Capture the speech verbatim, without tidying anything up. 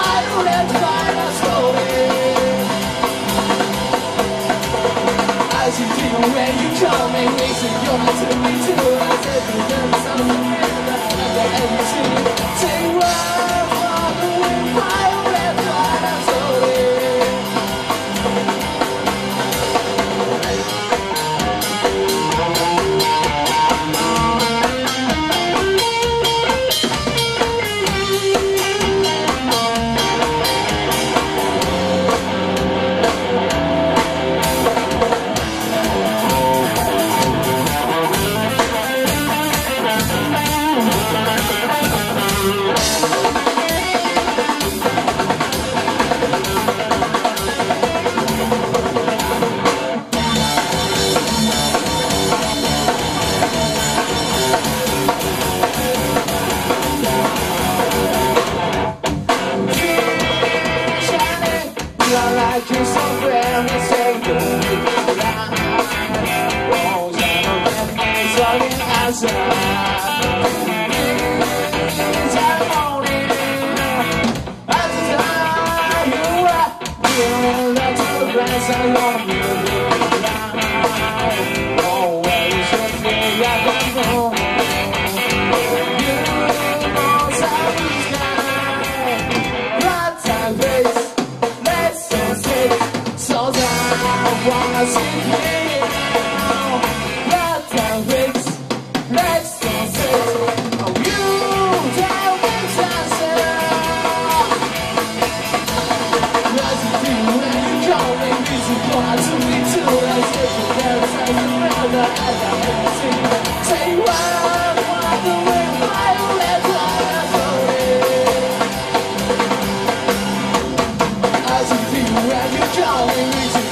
violent final story. As you feel when you come and listen, you're not to me too. I said you done something that I never ever seen. Say one for the win, violent final story. As you feel when you're calling me to